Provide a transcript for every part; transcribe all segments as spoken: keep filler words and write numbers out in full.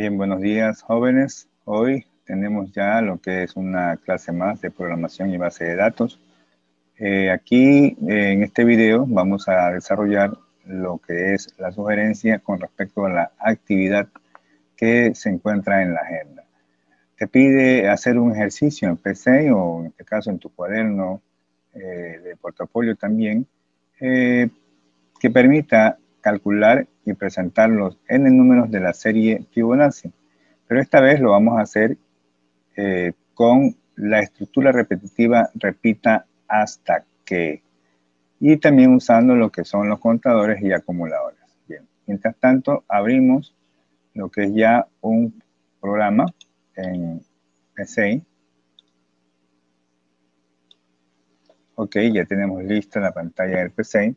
Bien, buenos días, jóvenes. Hoy tenemos ya lo que es una clase más de programación y base de datos. Eh, aquí, eh, en este video, vamos a desarrollar lo que es la sugerencia con respecto a la actividad que se encuentra en la agenda. Te pide hacer un ejercicio en P C o, en este caso, en tu cuaderno eh, de portafolio también, eh, que permita calcular y presentar los n números de la serie Fibonacci. Pero esta vez lo vamos a hacer eh, con la estructura repetitiva repita hasta que. Y también usando lo que son los contadores y acumuladores. Bien. Mientras tanto, abrimos lo que es ya un programa en P C. Ok, ya tenemos lista la pantalla del P C.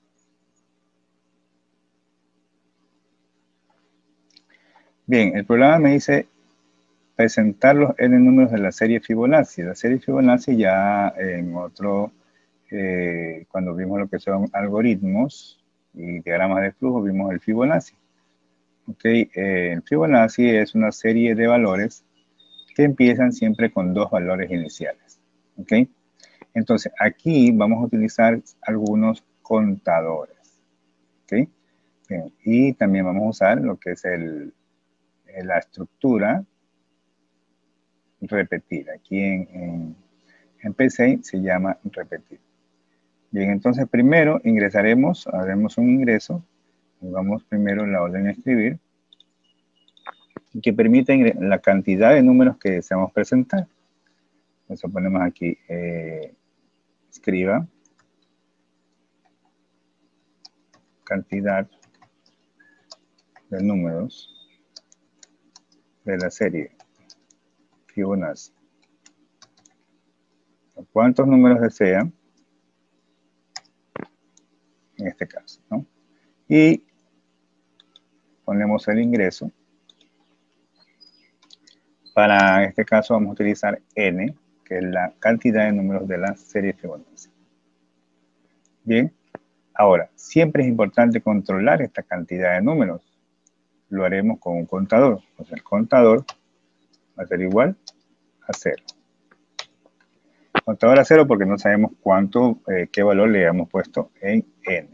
Bien, el programa me dice presentar los n números de la serie Fibonacci. La serie Fibonacci ya en otro, eh, cuando vimos lo que son algoritmos y diagramas de flujo, vimos el Fibonacci. Ok, eh, el Fibonacci es una serie de valores que empiezan siempre con dos valores iniciales. Ok, entonces aquí vamos a utilizar algunos contadores. Ok, bien, y también vamos a usar lo que es el, la estructura repetir. Aquí en, en, en P C se llama repetir. Bien, entonces primero ingresaremos, haremos un ingreso, vamos primero en la orden de escribir, que permite la cantidad de números que deseamos presentar. Entonces ponemos aquí, eh, escriba, cantidad de números de la serie Fibonacci. ¿Cuántos números desea? En este caso, ¿no? Y ponemos el ingreso. Para este caso vamos a utilizar n, que es la cantidad de números de la serie Fibonacci. Bien, ahora, siempre es importante controlar esta cantidad de números. Lo haremos con un contador. Entonces el contador va a ser igual a cero. Contador a cero porque no sabemos cuánto, eh, qué valor le hemos puesto en n.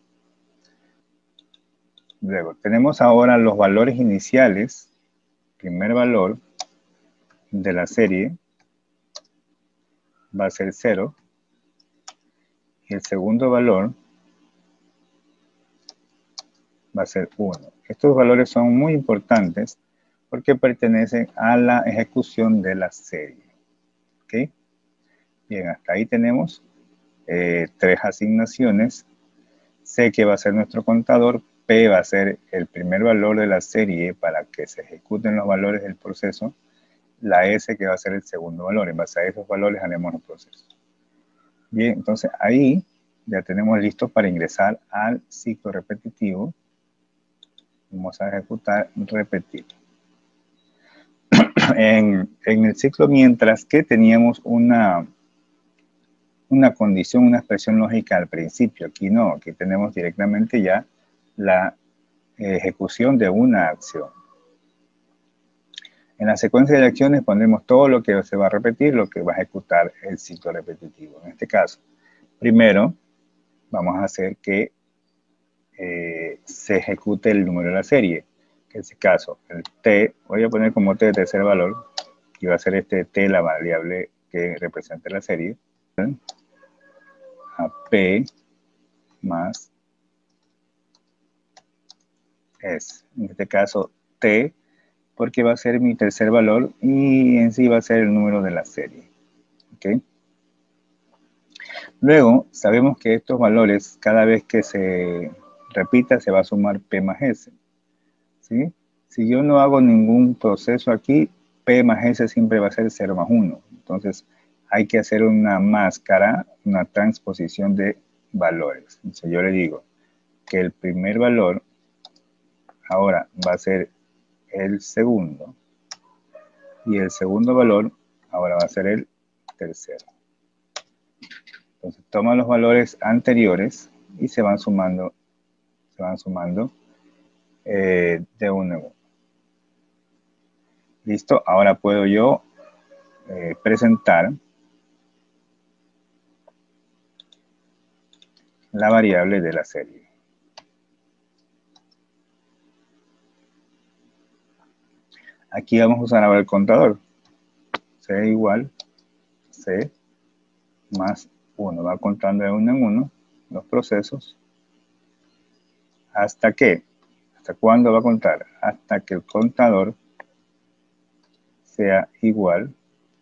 Luego, tenemos ahora los valores iniciales. Primer valor de la serie va a ser cero. Y el segundo valor va a ser uno. Estos valores son muy importantes porque pertenecen a la ejecución de la serie. ¿Ok? Bien, hasta ahí tenemos eh, tres asignaciones. C que va a ser nuestro contador, P va a ser el primer valor de la serie para que se ejecuten los valores del proceso, la S que va a ser el segundo valor. En base a esos valores haremos los procesos. Bien, entonces ahí ya tenemos listos para ingresar al ciclo repetitivo. Vamos a ejecutar repetir. En, en el ciclo, mientras que teníamos una, una condición, una expresión lógica al principio. Aquí no, aquí tenemos directamente ya la ejecución de una acción. En la secuencia de acciones pondremos todo lo que se va a repetir, lo que va a ejecutar el ciclo repetitivo. En este caso, primero vamos a hacer que eh, se ejecute el número de la serie. En este caso, el t, voy a poner como t de tercer valor, y va a ser este t la variable que representa la serie, a p más s. En este caso, t, porque va a ser mi tercer valor y en sí va a ser el número de la serie. ¿Ok? Luego, sabemos que estos valores, cada vez que se repita, se va a sumar p más s. ¿Sí? Si yo no hago ningún proceso aquí, p más s siempre va a ser cero más uno. Entonces, hay que hacer una máscara, una transposición de valores. Entonces, yo le digo que el primer valor ahora va a ser el segundo y el segundo valor ahora va a ser el tercero. Entonces, toma los valores anteriores y se van sumando, se van sumando eh, de uno en uno. Listo, ahora puedo yo eh, presentar la variable de la serie. Aquí vamos a usar ahora el contador. C igual C más uno. Va contando de uno en uno los procesos. ¿Hasta qué? ¿Hasta cuándo va a contar? Hasta que el contador sea igual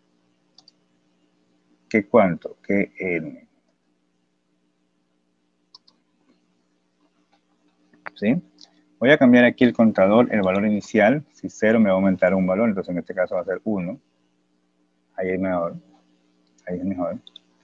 que cuánto, que n. ¿Sí? Voy a cambiar aquí el contador, el valor inicial. Si cero me va a aumentar un valor, entonces en este caso va a ser uno. Ahí es mejor. Ahí es mejor.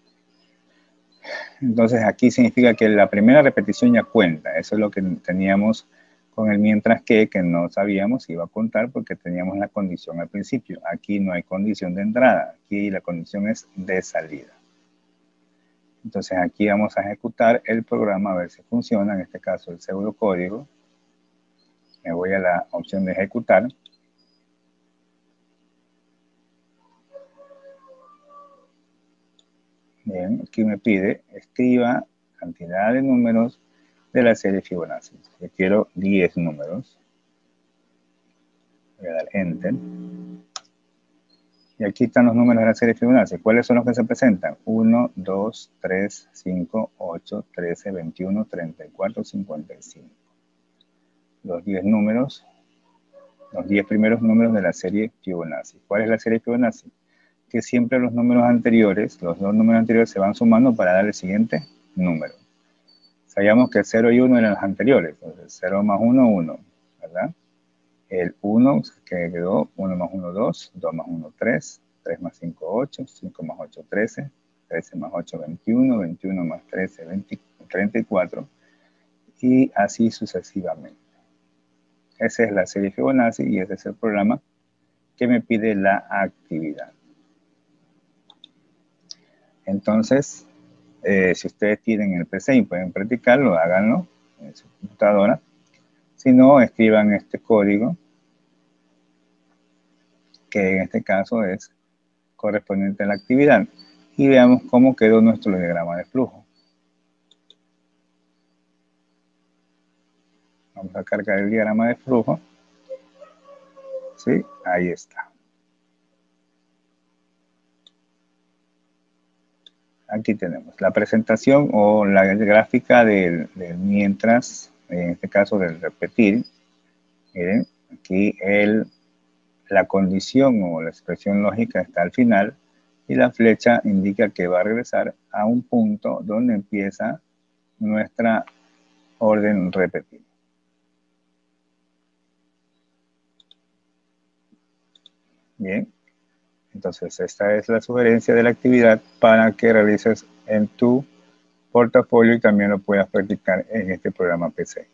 Entonces aquí significa que la primera repetición ya cuenta. Eso es lo que teníamos con el mientras que, que no sabíamos si iba a contar porque teníamos la condición al principio. Aquí no hay condición de entrada. Aquí la condición es de salida. Entonces aquí vamos a ejecutar el programa a ver si funciona. En este caso el pseudocódigo. Me voy a la opción de ejecutar. Bien, aquí me pide, escriba cantidad de números de la serie Fibonacci. Yo quiero diez números. Voy a dar Enter. Y aquí están los números de la serie Fibonacci. ¿Cuáles son los que se presentan? uno, dos, tres, cinco, ocho, trece, veintiuno, treinta y cuatro, cincuenta y cinco. Los diez números, los diez primeros números de la serie Fibonacci. ¿Cuál es la serie Fibonacci? Que siempre los números anteriores, los dos números anteriores se van sumando para dar el siguiente número. Sabíamos que cero y uno eran los anteriores, entonces cero más uno, uno, ¿verdad? El uno que quedó, uno más uno, dos, dos más uno, tres, tres más cinco, ocho, cinco más ocho, trece, trece más ocho, veintiuno, veintiuno más trece, veinte, treinta y cuatro, y así sucesivamente. Esa es la serie Fibonacci y ese es el programa que me pide la actividad. Entonces, eh, si ustedes tienen el P C y pueden practicarlo, háganlo en su computadora. Si no, escriban este código, que en este caso es correspondiente a la actividad. Y veamos cómo quedó nuestro diagrama de flujo. Vamos a cargar el diagrama de flujo. Sí, ahí está. Aquí tenemos la presentación o la gráfica del, del mientras, en este caso del repetir. Miren, aquí el, la condición o la expresión lógica está al final y la flecha indica que va a regresar a un punto donde empieza nuestra orden repetir. Bien, entonces esta es la sugerencia de la actividad para que realices en tu portafolio y también lo puedas practicar en este programa P C.